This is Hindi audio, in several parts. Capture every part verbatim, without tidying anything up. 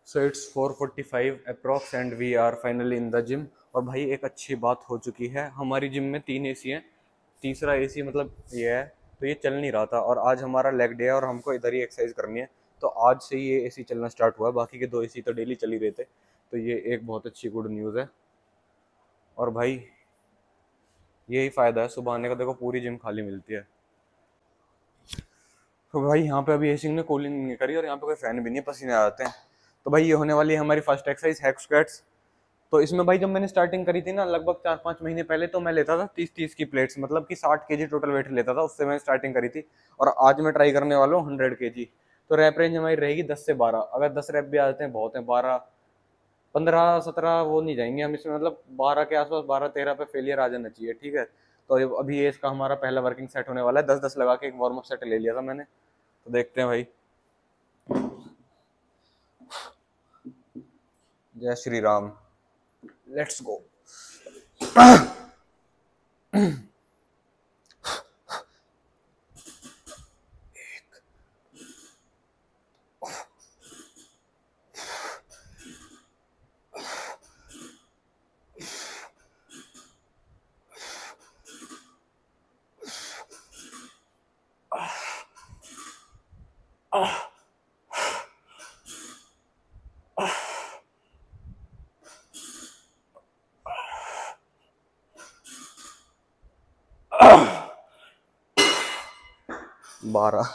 So it's four forty five approx and we are finally in the gym. और भाई एक अच्छी बात हो चुकी है, हमारी जिम में तीन एसी हैं, तीसरा एसी मतलब ये है, तो ये चल नहीं रहा था और आज हमारा लेग डे है और हमको इधर ही एक्सरसाइज करनी है, तो आज से ये एसी चलना स्टार्ट हुआ है। बाकी के दो एसी तो डेली चल ही रहे थे, तो ये एक बहुत अच्छी गुड न्यूज़ है। और भाई यही फ़ायदा है सुबह आने का, देखो पूरी जिम खाली मिलती है। तो भाई यहाँ पे अभी एसी ने कूलिंग नहीं करी और यहाँ पे कोई फैन भी नहीं है, पसीने आ जाते हैं। तो भाई ये होने वाली है हमारी फर्स्ट एक्सरसाइज, हैक स्क्वाट्स। तो इसमें भाई जब मैंने स्टार्टिंग करी थी ना लगभग चार पाँच महीने पहले, तो मैं लेता था तीस तीस की प्लेट्स, मतलब कि साठ के जी टोटल वेट लेता था, उससे मैंने स्टार्टिंग करी थी। और आज मैं ट्राई करने वाला हूँ हंड्रेड के जी। तो रैप रेंज हमारी रहेगी दस से बारह, अगर दस रैप भी आ जाते हैं बहुत है, बारह पंद्रह सत्रह वो नहीं जाएंगे हम इसमें, मतलब बारह के आसपास, बारह तेरह पे फेलियर आ जाना चाहिए, ठीक है। तो ये- अभी ये इसका हमारा पहला वर्किंग सेट होने वाला है, दस दस लगा के एक वार्म अप सेट ले लिया था मैंने। तो देखते हैं भाई। जय श्री राम, लेट्स गो। बारह।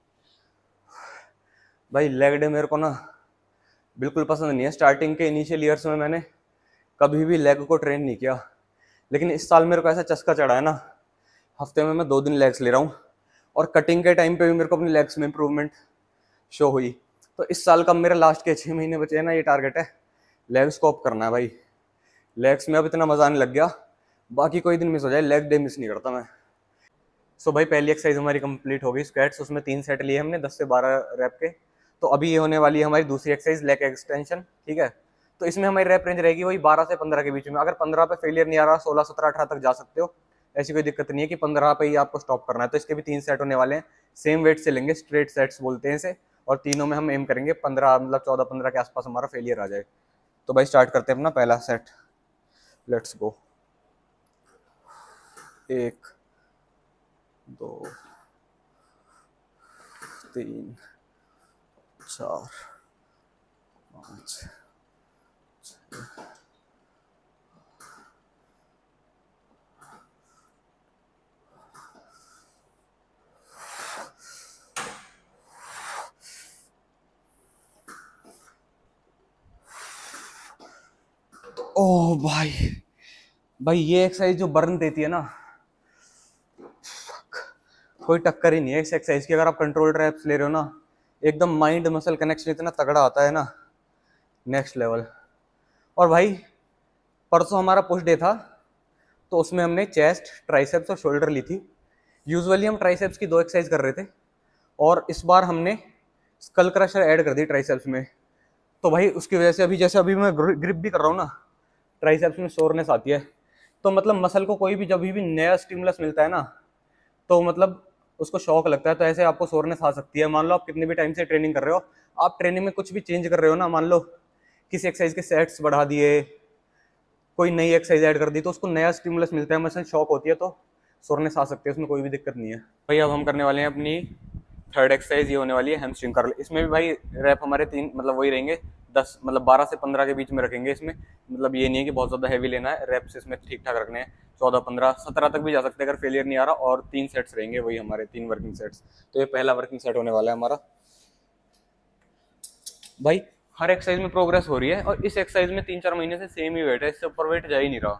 भाई लेग डे मेरे को ना बिल्कुल पसंद नहीं है। स्टार्टिंग के इनिशियल ईयर्स में मैंने कभी भी लेग को ट्रेन नहीं किया, लेकिन इस साल मेरे को ऐसा चस्का चढ़ा है ना, हफ्ते में मैं दो दिन लेग्स ले रहा हूँ। और कटिंग के टाइम पे भी मेरे को अपनी लेग्स में इंप्रूवमेंट शो हुई। तो इस साल का मेरा लास्ट के छः महीने बचे हैं ना, ये टारगेट है, लेग्स को अप करना है भाई। लेग्स में अब इतना मजा आने लग गया, बाकी कोई दिन मिस हो जाए लेग डे मिस नहीं करता मैं। सो भाई पहली एक्सरसाइज हमारी कंप्लीट हो गई स्क्वाट्स, उसमें तीन सेट लिए हमने दस से बारह रैप के। तो अभी ये होने वाली है हमारी दूसरी एक्सरसाइज, लेग एक्सटेंशन, ठीक है। तो इसमें हमारी रैप रेंज रहेगी वही बारह से पंद्रह के बीच में। अगर पंद्रह पे फेलियर नहीं आ रहा, सोलह सत्रह अठारह तक जा सकते हो, ऐसी कोई दिक्कत नहीं है कि पंद्रह पे ही आपको स्टॉप करना है। तो इसके भी तीन सेट होने वाले हैं, सेम वेट से लेंगे, स्ट्रेट सेट्स बोलते हैं इसे। और तीनों में हम एम करेंगे पंद्रह, मतलब चौदह पंद्रह के आसपास हमारा फेलियर आ जाए। तो भाई स्टार्ट करते हैं अपना पहला सेट, लेट्स गो। एक, दो, तीन, चार, पाँच, ओ भाई, भाई ये एक्सरसाइज जो बर्न देती है ना, कोई टक्कर ही नहीं है इस एक्सरसाइज की। अगर आप कंट्रोल रैप्स ले रहे हो ना, एकदम माइंड मसल कनेक्शन इतना तगड़ा आता है ना, नेक्स्ट लेवल। और भाई परसों हमारा पुश डे था, तो उसमें हमने चेस्ट, ट्राइसेप्स और शोल्डर ली थी। यूजुअली हम ट्राइसेप्स की दो एक्सरसाइज कर रहे थे, और इस बार हमने स्कल क्रशर ऐड कर दी ट्राइसेप्स में। तो भाई उसकी वजह से अभी जैसे अभी मैं ग्रिप भी कर रहा हूँ ना, ट्राइसेप्स में सोरनेस आती है। तो मतलब मसल को कोई भी जब भी नया स्टिमुलस मिलता है ना, तो मतलब उसको शौक लगता है। तो ऐसे आपको सोरनेस आ सकती है। मान लो आप कितने भी टाइम से ट्रेनिंग कर रहे हो, आप ट्रेनिंग में कुछ भी चेंज कर रहे हो ना, मान लो किसी एक्सरसाइज के सेट्स बढ़ा दिए, कोई नई एक्सरसाइज ऐड कर दी, तो उसको नया स्टिमुलस मिलता है, मसल शॉक होती है, तो सोरनेस आ सकती है, उसमें कोई भी दिक्कत नहीं है। भाई अब हम करने वाले हैं अपनी थर्ड एक्सरसाइज, ये होने वाली है हैमस्ट्रिंग कर्ल। इसमें भी भाई रैप हमारे तीन, मतलब वही रहेंगे, दस मतलब बारह से पंद्रह के बीच में रखेंगे इसमें। मतलब ये नहीं है कि बहुत ज़्यादा हैवी लेना है, रैप्स इसमें ठीक ठाक रखने हैं, चौदह पंद्रह सत्रह तक भी जा सकते हैं अगर फेलियर नहीं आ रहा। और तीन सेट्स रहेंगे वही हमारे, तीन वर्किंग सेट्स। तो ये पहला वर्किंग सेट होने वाला है हमारा। भाई हर एक्सरसाइज में प्रोग्रेस हो रही है, और इस एक्सरसाइज में तीन चार महीने से सेम ही वेट है, इससे ऊपर वेट जा ही नहीं रहा।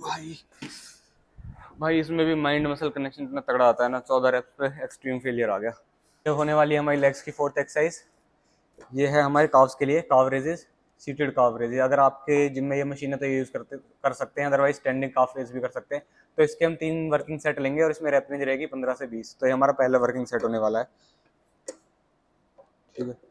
भाई भाई इसमें भी माइंड मसल कनेक्शन इतना तगड़ा आता है ना, चौदह रेप्स पे एक्सट्रीम फेलियर आ गया। ये होने वाली है हमारी लेग्स की फोर्थ एक्सरसाइज। ये है हमारे काव्स के लिए, काव रेजेस, सीटेड काव रेजेस। अगर आपके जिम में ये मशीन है तो ये यूज़ करते कर सकते हैं, अदरवाइज स्टैंडिंग काफ रेज भी कर सकते हैं। तो इसके हम तीन वर्किंग सेट लेंगे और इसमें रेप रेंज रहेगी पंद्रह से बीस। तो ये हमारा पहला वर्किंग सेट होने वाला है, ठीक है।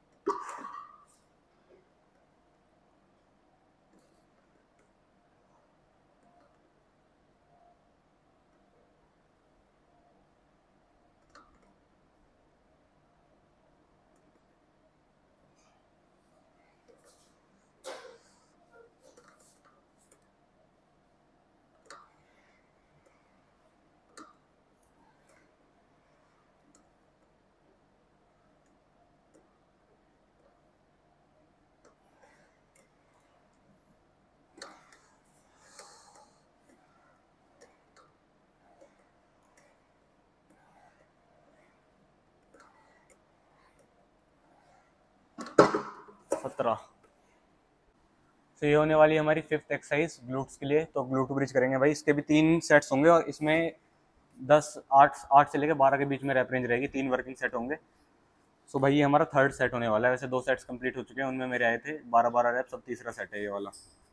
सत्रह। तो ये होने वाली है हमारी फिफ्थ एक्सरसाइज ग्लूट्स के लिए। तो ग्लूट ब्रिज करेंगे भाई। इसके भी तीन सेट्स होंगे और इसमें दस आठ आठ से लेकर बारह के बीच में रैप रेंज रहेगी, तीन वर्किंग सेट होंगे। सो भाई ये हमारा थर्ड सेट होने वाला है। वैसे दो सेट्स कंप्लीट हो चुके हैं, उनमें मेरे आए थे बारह बारह रैप्स, अब तीसरा सेट है ये वाला।